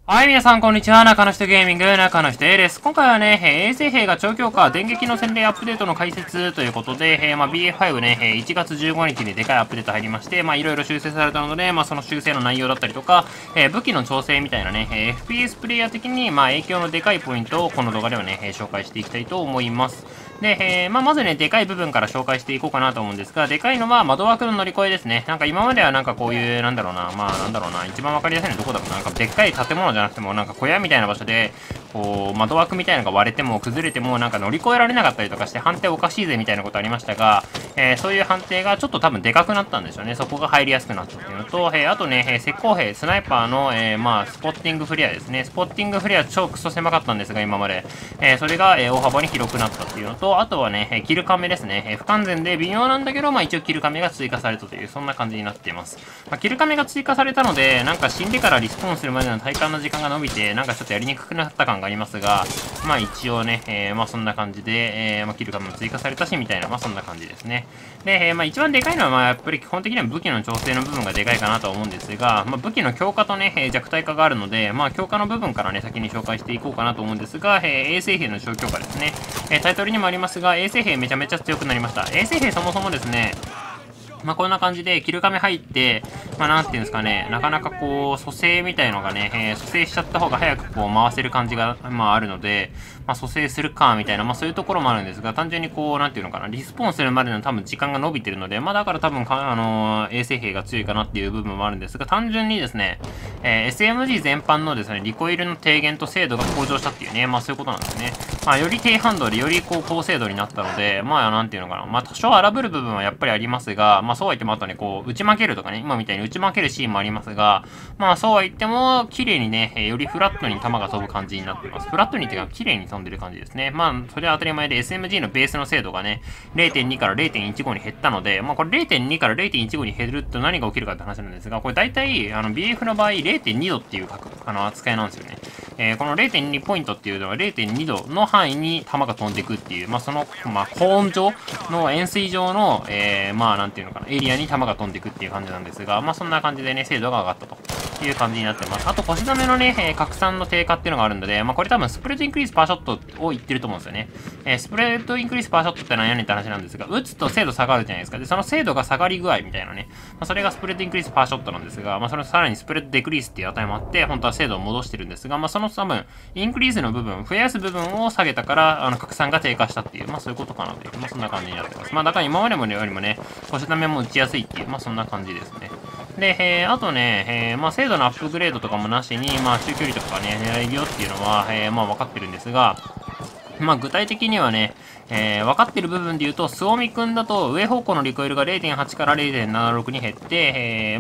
はい、皆さん、こんにちは。中の人ゲーミング、中の人 A です。今回はね、衛星兵が超強化、電撃の洗礼アップデートの解説ということで、BA5 ね、1月15日にでかいアップデート入りまして、いろいろ修正されたので、その修正の内容だったりとか、武器の調整みたいなね、FPS プレイヤー的に、影響のでかいポイントをこの動画ではね、紹介していきたいと思います。で、まずね、でかい部分から紹介していこうかなと思うんですが、でかいのは窓枠の乗り越えですね。なんか今まではなんかこういう、一番わかりやすいのはどこだろうな。なんかでっかい建物じゃなくても、なんか小屋みたいな場所で、こう、窓枠みたいなのが割れても崩れてもなんか乗り越えられなかったりとかして判定おかしいぜみたいなことありましたが、そういう判定がちょっと多分でかくなったんですよね。そこが入りやすくなったっていうのと、あとね、石膏兵、スナイパーの、スポッティングフレアですね。スポッティングフレア超クソ狭かったんですが、今まで。それが、大幅に広くなったっていうのと、あとはね、キルカメですね。不完全で微妙なんだけど、一応キルカメが追加されたという、そんな感じになっています。キルカメが追加されたので、なんか死んでからリスポーンするまでの体感の時間が伸びて、なんかちょっとやりにくくなった感がありますが、一応ね、そんな感じで、キルカメも追加されたし、みたいな、そんな感じですね。で、一番でかいのは、やっぱり基本的には武器の調整の部分がでかいかなと思うんですが、武器の強化とね、弱体化があるので、強化の部分からね、先に紹介していこうかなと思うんですが、衛星兵の小強化ですね。タイトルにもありますが、衛星兵めちゃめちゃ強くなりました。衛星兵そもそもですね、こんな感じで、キルカメ入って、なんていうんですかね、なかなかこう、蘇生みたいのがね、蘇生しちゃった方が早くこう、回せる感じが、あるので、蘇生するか、みたいな、そういうところもあるんですが、単純にこう、なんていうのかな、リスポーンするまでの多分時間が伸びてるので、だから多分衛星兵が強いかなっていう部分もあるんですが、単純にですね、SMG 全般のですね、リコイルの低減と精度が向上したっていうね、そういうことなんですね。より低反動で、よりこう、高精度になったので、なんていうのかな、多少荒ぶる部分はやっぱりありますが、そうは言ってもあとね、こう、打ち負けるとかね、今みたいに打ち負けるシーンもありますが、そうは言っても、綺麗にね、よりフラットに弾が飛ぶ感じになってます。フラットにっていうか、綺麗に飛んでる感じですね。それは当たり前で、SMG のベースの精度がね、0.2 から0.15に減ったので、これ0.2 から0.15に減ると何が起きるかって話なんですが、これ大体、BF の場合、0.2 度っていう扱いなんですよね。この 0.2 ポイントっていうのは0.2 度の範囲に弾が飛んでいくっていう、その、高温上の円錐状の、なんていうのかな、エリアに弾が飛んでいくっていう感じなんですが、そんな感じでね、精度が上がったという感じになってます。あと、腰止めのね、拡散の低下っていうのがあるので、これ多分スプレッドインクリースパーショットを言ってると思うんですよね。スプレッドインクリースパーショットってのはやねんって話なんですが、打つと精度下がるじゃないですか。で、その精度が下がり具合みたいなね、それがスプレッドインクリースパーショットなんですが、それさらにスプレッドデクリースっていう値もあって、本当は精度を戻してるんですが、その多分、インクリースの部分、増やす部分を下げたから、拡散が低下したっていう、そういうことかなという、そんな感じになってます。だから今までもよりもね、腰止めも打ちやすいっていう、そんな感じですね。で、あとね、精度のアップグレードとかもなしに、中距離とかね、狙えるよっていうのは、分かってるんですが、具体的にはね、分かってる部分で言うと、スオミくんだと上方向のリコイルが 0.8 から 0.76 に減って、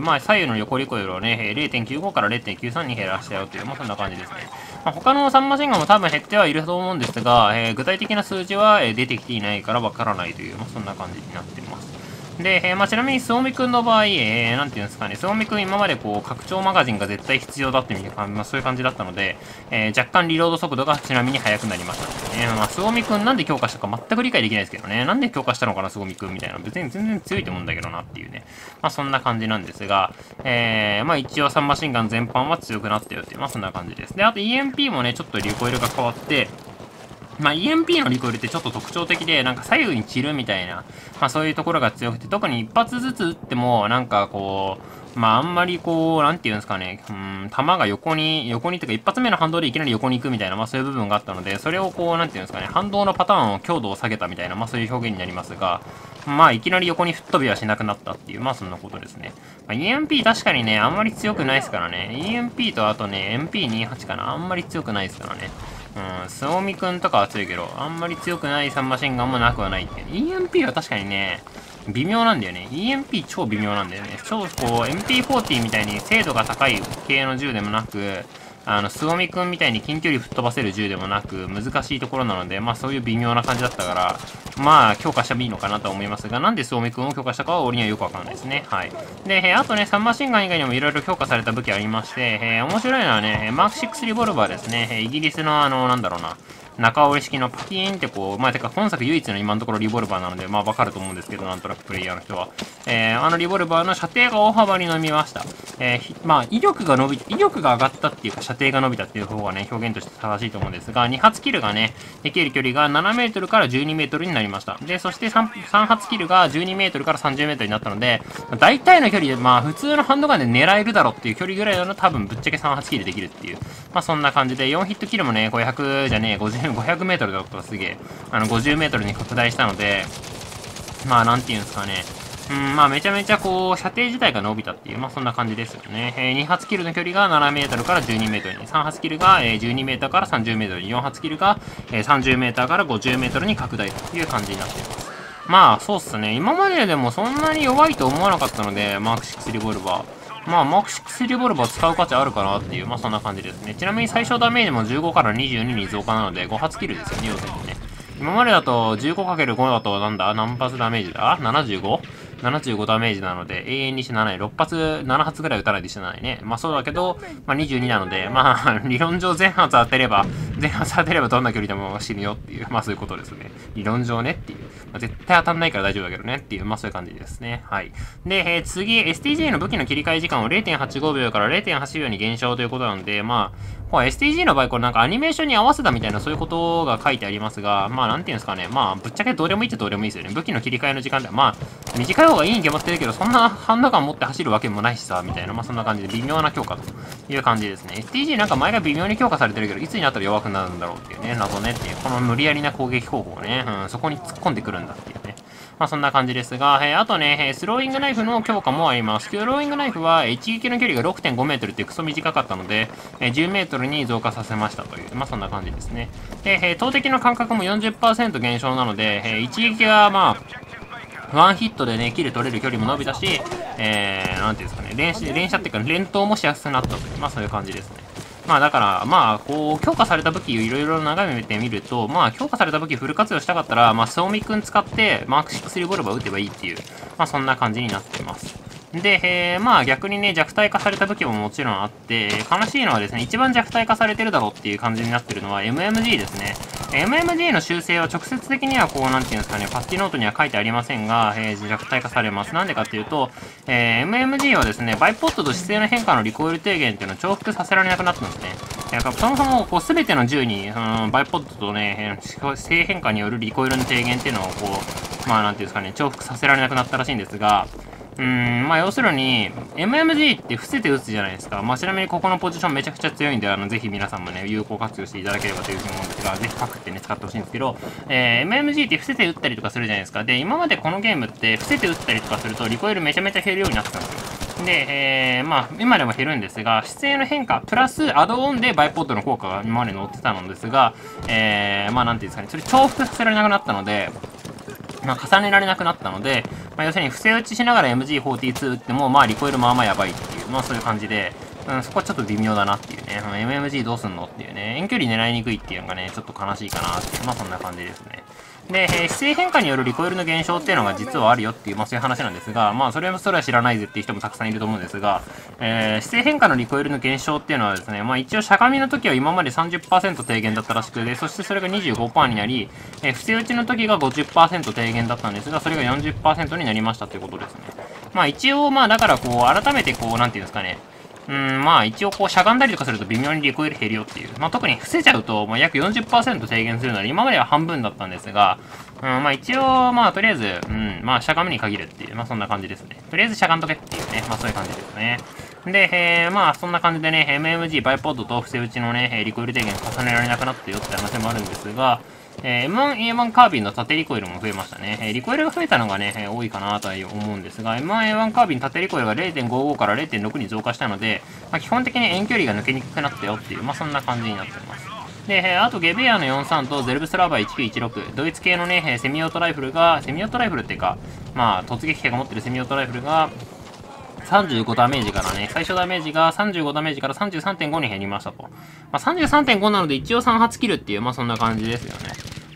左右の横リコイルをね、0.95 から 0.93 に減らしたよという、そんな感じですね。他のサンマシンガンも多分減ってはいると思うんですが、具体的な数字は出てきていないから分からないという、そんな感じになっています。で、ちなみに、スオミくんの場合、なんていうんですかね、スオミくん今までこう、拡張マガジンが絶対必要だってみたいな、そういう感じだったので、若干リロード速度がちなみに速くなりましたね。スオミくんなんで強化したか全く理解できないですけどね、なんで強化したのかな、スオミくんみたいな、別に全然強いと思うんだけどなっていうね、そんな感じなんですが、一応サンマシンガン全般は強くなったよっていう、そんな感じです。で、あと EMP もね、ちょっとリコイルが変わって、EMP のリコイルってちょっと特徴的で、なんか左右に散るみたいな、そういうところが強くて、特に一発ずつ撃っても、なんかこう、あんまりこう、なんていうんですかね、弾が横にというか一発目の反動でいきなり横に行くみたいな、そういう部分があったので、それをこう、なんていうんですかね、反動のパターンを強度を下げたみたいな、そういう表現になりますが、いきなり横に吹っ飛びはしなくなったっていう、そんなことですね。EMP 確かにね、あんまり強くないですからね。EMP とあとね、MP28 かな、あんまり強くないですからね。スオミくんとかは強いけど、あんまり強くないサンマシンガンもなくはないっていう、ね。EMP は確かにね、微妙なんだよね。EMP 超微妙なんだよね。超こう、MP40 みたいに精度が高い系の銃でもなく、スオミくんみたいに近距離吹っ飛ばせる銃でもなく、難しいところなので、そういう微妙な感じだったから、強化してもいいのかなと思いますが、なんでスオミくんを強化したかは俺にはよくわかんないですね。はい。で、あとね、サンマシンガン以外にも色々強化された武器ありまして、面白いのはね、マーク6リボルバーですね。イギリスのなんだろうな、 中折り式のパキーンってこう、まあ、てか本作唯一の今のところリボルバーなので、まあわかると思うんですけど、なんとなくプレイヤーの人は。あのリボルバーの射程が大幅に伸びました。まあ、威力が上がったっていうか、射程が伸びたっていう方がね、表現として正しいと思うんですが、2発キルがね、できる距離が7メートルから12メートルになりました。で、そして3発キルが12メートルから30メートルになったので、大体の距離で、まあ、普通のハンドガンで狙えるだろうっていう距離ぐらいの多分ぶっちゃけ3発キルできるっていう。まあ、そんな感じで、4ヒットキルもね、500じゃねえ、500メートルだったらすげえ、50メートルに拡大したので、まあ、なんていうんですかね。まあ、めちゃめちゃこう、射程自体が伸びたっていう、まあ、そんな感じですよね。2発キルの距離が7メートルから12メートルに、3発キルが12メートルから30メートルに、4発キルが30メートルから50メートルに拡大という感じになっています。まあ、そうっすね。今まででもそんなに弱いと思わなかったので、マーク6リボルバー。まあ、マーク6リボルバー使う価値あるかなっていう、まあ、そんな感じですね。ちなみに最小ダメージも15から22に増加なので、5発キルですよね、要するにね。今までだと 15×5 だと何発ダメージだ ?75?75 ダメージなので、永遠に死なない。6発、7発ぐらい撃たないで死なないね。まあそうだけど、まあ22なので、まあ理論上全発当てればどんな距離でも死ぬよっていう、まあそういうことですね。理論上ねっていう。まあ、絶対当たんないから大丈夫だけどねっていう、まあそういう感じですね。はい。で、次、STG の武器の切り替え時間を 0.85 秒から 0.8 秒に減少ということなので、まあ、STG の場合、これなんかアニメーションに合わせたみたいなそういうことが書いてありますが、まあなんていうんですかね。まあ、ぶっちゃけどうでもいいっちゃどうでもいいですよね。武器の切り替えの時間って、まあ、短い方がいいに決まってるけど、そんなハンドガン持って走るわけもないしさ、みたいな、まあそんな感じで微妙な強化という感じですね。STG なんか前が微妙に強化されてるけど、いつになったら弱くなるんだろうっていうね、謎ねっていう、この無理やりな攻撃方法ね、そこに突っ込んでくるんだっていうね。まあそんな感じですが、あとね、スローイングナイフの強化もあります。スローイングナイフは一撃の距離が 6.5 メートルってクソ短かったので、10メートルに増加させましたという、まあそんな感じですね。で、投擲の間隔も 40% 減少なので、一撃がまあ、ワンヒットでね、キル取れる距離も伸びたし、なんていうんですかね、連射っていうか、連投もしやすくなったという、まあそういう感じですね。まあだから、まあ、こう、強化された武器をいろいろ眺めてみると、まあ、強化された武器フル活用したかったら、まあ、スオミ君使って、マーク6リボルバー撃てばいいっていう、まあそんな感じになっています。で、まあ逆にね、弱体化された武器ももちろんあって、悲しいのはですね、一番弱体化されてるだろうっていう感じになってるのは MMG ですね。MMG の修正は直接的にはこう、なんていうんですかね、パッチノートには書いてありませんが、弱体化されます。なんでかっていうと、MMG はですね、バイポットと姿勢の変化のリコイル低減っていうのを重複させられなくなったんですね。そもそも、こう、すべての銃に、バイポットとね、姿勢変化によるリコイルの低減っていうのを、こう、まあ、なんていうんですかね、重複させられなくなったらしいんですが、まあ要するに、MMG って伏せて撃つじゃないですか。まあちなみにここのポジションめちゃくちゃ強いんで、ぜひ皆さんもね、有効活用していただければというふうに思うんですが、ぜひパクってね、使ってほしいんですけど、MMG って伏せて撃ったりとかするじゃないですか。で、今までこのゲームって伏せて撃ったりとかすると、リコイルめちゃめちゃ減るようになってたんですよ。で、まあ、今でも減るんですが、姿勢の変化、プラスアドオンでバイポッドの効果が今まで載ってたのですが、まあなんていうんですかね、それ重複させられなくなったので、まあ、重ねられなくなったので、まあ、要するに、伏せ打ちしながら MG42 打っても、まあ、リコイルまあまあやばいっていう、まあそういう感じで、そこはちょっと微妙だなっていうね、MMG どうすんのっていうね、遠距離狙いにくいっていうのがね、ちょっと悲しいかなっていう、まあそんな感じですね。で、姿勢変化によるリコイルの減少っていうのが実はあるよっていう、まあそういう話なんですが、まあそれは知らないぜっていう人もたくさんいると思うんですが、姿勢変化のリコイルの減少っていうのはですね、まあ一応しゃがみの時は今まで 30% 低減だったらしくて、そしてそれが 25% になり、伏せ打ちの時が 50% 低減だったんですが、それが 40% になりましたっていうことですね。まあ一応まあだからこう、改めてこう、なんていうんですかね、まあ一応こうしゃがんだりとかすると微妙にリコイル減るよっていう。まあ特に伏せちゃうと、まあ約 40% 低減するので、今までは半分だったんですが、まあ一応、まあとりあえず、まあしゃがむに限るっていう、まあそんな感じですね。とりあえずしゃがんとけっていうね、まあそういう感じですね。で、まあそんな感じでね、MMG、バイポッドと伏せ打ちのね、リコイル低減重ねられなくなったよって話もあるんですが、M1A1 カービンの縦リコイルも増えましたね。リコイルが増えたのがね、多いかなとは思うんですが、M1A1 カービン縦リコイルが 0.55 から 0.6 に増加したので、まあ、基本的に遠距離が抜けにくくなったよっていう、まあそんな感じになってます。で、あとゲベアの43とゼルブスラーバー1916、ドイツ系のね、セミオートライフルっていうか、まあ突撃兵が持ってるセミオートライフルが、35ダメージからね、最初ダメージが35ダメージから 33.5 に減りましたと。まあ、33.5 なので一応3発キルっていう、まあそんな感じですよね。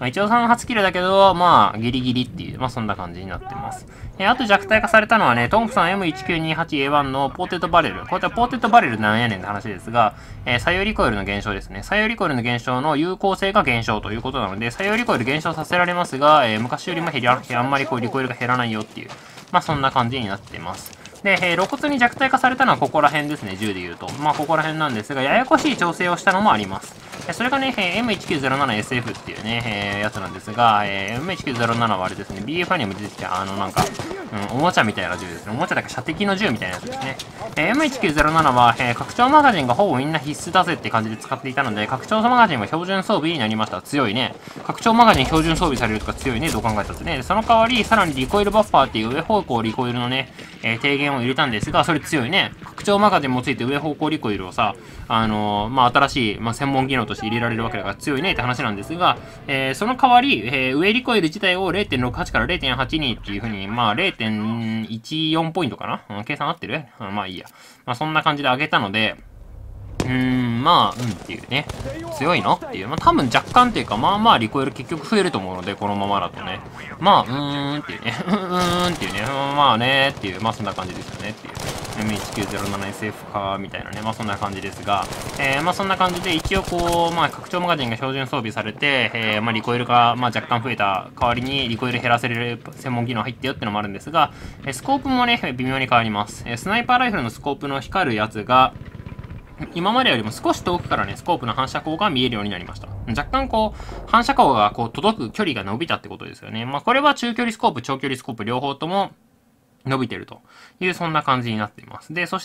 まあ、一応38スキルだけど、まあ、ギリギリっていう、まあ、そんな感じになってます。あと弱体化されたのはね、トンプソン M1928A1 のポーテッドバレル。こういったポーテッドバレルなんやねんって話ですが、左右リコイルの減少ですね。左右リコイルの減少の有効性が減少ということなので、左右リコイル減少させられますが、昔よりもあんまりこうリコイルが減らないよっていう、まあ、そんな感じになっています。で、露骨に弱体化されたのはここら辺ですね、10で言うと。まあ、ここら辺なんですが、ややこしい調整をしたのもあります。それがね、M1907SF っていうね、やつなんですが、M1907 はあれですね、BFI にも出てきた、なんか、おもちゃみたいな銃ですね。おもちゃだけ射的の銃みたいなやつですね。M1907 は、拡張マガジンがほぼみんな必須だぜって感じで使っていたので、拡張マガジンは標準装備になりました。強いね。拡張マガジン標準装備されるとか強いね、どう考えたってね。その代わり、さらにリコイルバッファーっていう上方向リコイルのね、低減を入れたんですが、それ強いね。拡張マガジンもついて上方向リコイルをさ、まあ、新しい、まあ、専門機能として入れられるわけだから強いねって話なんですが、その代わり、上リコイル自体を 0.68 から 0.82 っていう風に、まあ、0.14 ポイントかな、計算合ってる、まあいいや。まあ、そんな感じで上げたので、まあ、っていうね。強いのっていう。まあ、多分若干っていうか、まあまあリコイル結局増えると思うので、このままだとね。まあ、っていうね。っていうね。まあね、っていう。まあそんな感じですよね。っていう。M1907SF か、みたいなね。まあそんな感じですが、まあそんな感じで、一応こう、まあ拡張マガジンが標準装備されて、まあリコイルが、まあ若干増えた代わりに、リコイル減らせれる専門機能入ってよってのもあるんですが、スコープもね、微妙に変わります。スナイパーライフルのスコープの光るやつが、今までよりも少し遠くからね、スコープの反射光が見えるようになりました。若干こう、反射光がこう届く距離が伸びたってことですよね。まあこれは中距離スコープ、長距離スコープ両方とも伸びてるという、そんな感じになっています。で、そして、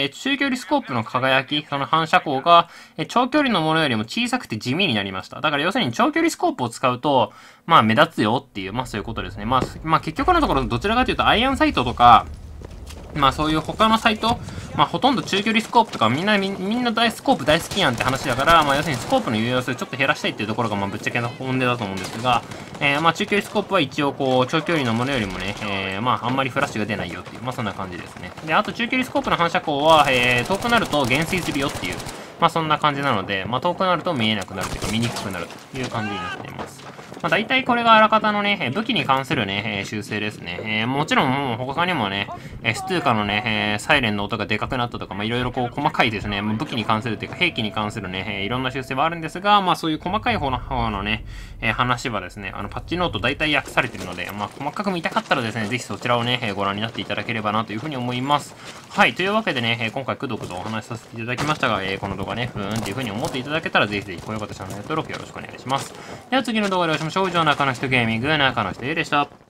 中距離スコープの輝き、その反射光が、長距離のものよりも小さくて地味になりました。だから要するに長距離スコープを使うと、まあ目立つよっていう、まあそういうことですね。まあ結局のところどちらかというとアイアンサイトとか、まあそういう他のサイト、まあほとんど中距離スコープとかみんなスコープ大好きやんって話だから、まあ要するにスコープの有用性をちょっと減らしたいっていうところがまあぶっちゃけの本音だと思うんですが、まあ中距離スコープは一応こう長距離のものよりもね、まああんまりフラッシュが出ないよっていう、まあそんな感じですね。で、あと中距離スコープの反射光は、遠くなると減衰するよっていう、まあそんな感じなので、まあ遠くなると見えなくなるというか見にくくなるという感じになっています。まあ、大体これがあらかたのね、武器に関するね、修正ですね。もちろんもう他にもね、ストゥーカのね、サイレンの音がでかくなったとか、まあいろいろこう細かいですね、武器に関するというか兵器に関するね、いろんな修正はあるんですが、まあそういう細かい方のね、話はですね、パッチノート大体訳されてるので、まあ細かく見たかったらですね、ぜひそちらをね、ご覧になっていただければなというふうに思います。はい、というわけでね、今回くどくどお話しさせていただきましたが、この動画ね、っていうふうに思っていただけたら、ぜひぜひ高評価とチャンネル登録よろしくお願いします。では次の動画でお会いしましょう。以上、中の人ゲーミング、中の人 A でした。